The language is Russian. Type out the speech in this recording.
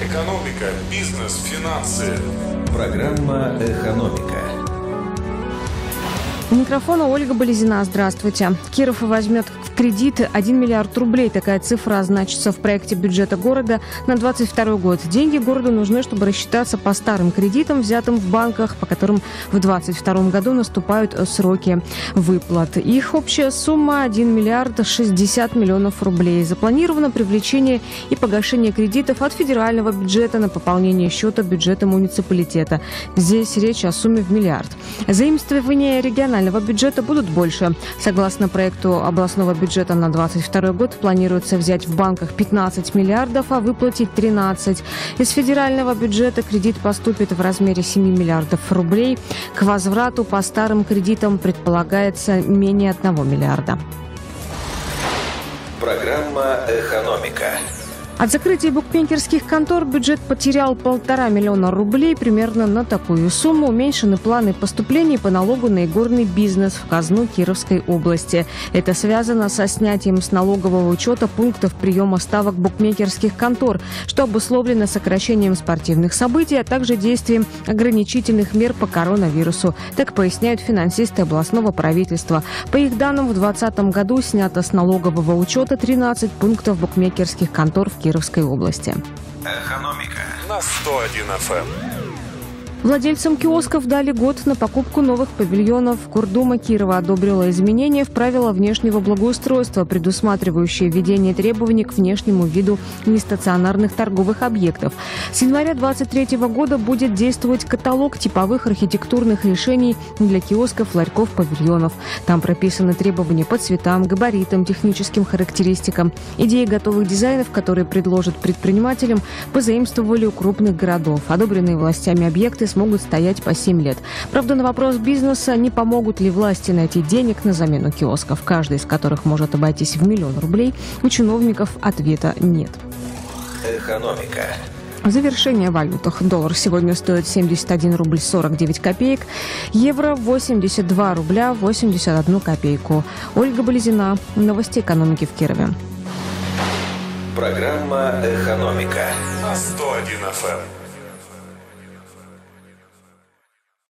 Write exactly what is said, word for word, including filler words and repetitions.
Экономика, бизнес, финансы. Программа «Экономика». У микрофона Ольга Болезина. Здравствуйте. Киров возьмет в кредит один миллиард рублей. Такая цифра значится в проекте бюджета города на двадцать второй год. Деньги городу нужны, чтобы рассчитаться по старым кредитам, взятым в банках, по которым в двадцать втором году наступают сроки выплат. Их общая сумма один миллиард шестьдесят миллионов рублей. Запланировано привлечение и погашение кредитов от федерального бюджета на пополнение счета бюджета муниципалитета. Здесь речь о сумме в миллиард. Заимствования регионального бюджета будут больше. Согласно проекту областного бюджета на двадцать второй год планируется взять в банках пятнадцать миллиардов, а выплатить тринадцать. Из федерального бюджета кредит поступит в размере семи миллиардов рублей. К возврату по старым кредитам предполагается менее одного миллиарда. Программа «Экономика». От закрытия букмекерских контор бюджет потерял полтора миллиона рублей. Примерно на такую сумму уменьшены планы поступлений по налогу на игорный бизнес в казну Кировской области. Это связано со снятием с налогового учета пунктов приема ставок букмекерских контор, что обусловлено сокращением спортивных событий, а также действием ограничительных мер по коронавирусу. Так поясняют финансисты областного правительства. По их данным, в двадцать двадцатом году снято с налогового учета тринадцать пунктов букмекерских контор в Кировской Кировской области. Экономика На сто один эф эм. Владельцам киосков дали год на покупку новых павильонов. Гордума Кирова одобрила изменения в правила внешнего благоустройства, предусматривающие введение требований к внешнему виду нестационарных торговых объектов. С января две тысячи двадцать третьего года будет действовать каталог типовых архитектурных решений для киосков, ларьков, павильонов. Там прописаны требования по цветам, габаритам, техническим характеристикам. Идеи готовых дизайнов, которые предложат предпринимателям, позаимствовали у крупных городов. Одобренные властями объекты смогут стоять по семь лет. Правда, на вопрос бизнеса, не помогут ли власти найти денег на замену киосков, каждый из которых может обойтись в миллион рублей, у чиновников ответа нет. «Экономика». Завершение в валютах. Доллар сегодня стоит семьдесят один рубль сорок девять копеек, евро восемьдесят два рубля восемьдесят одну копейку. Ольга Болезина. Новости экономики в Кирове. Программа «Экономика» На сто один эф эм.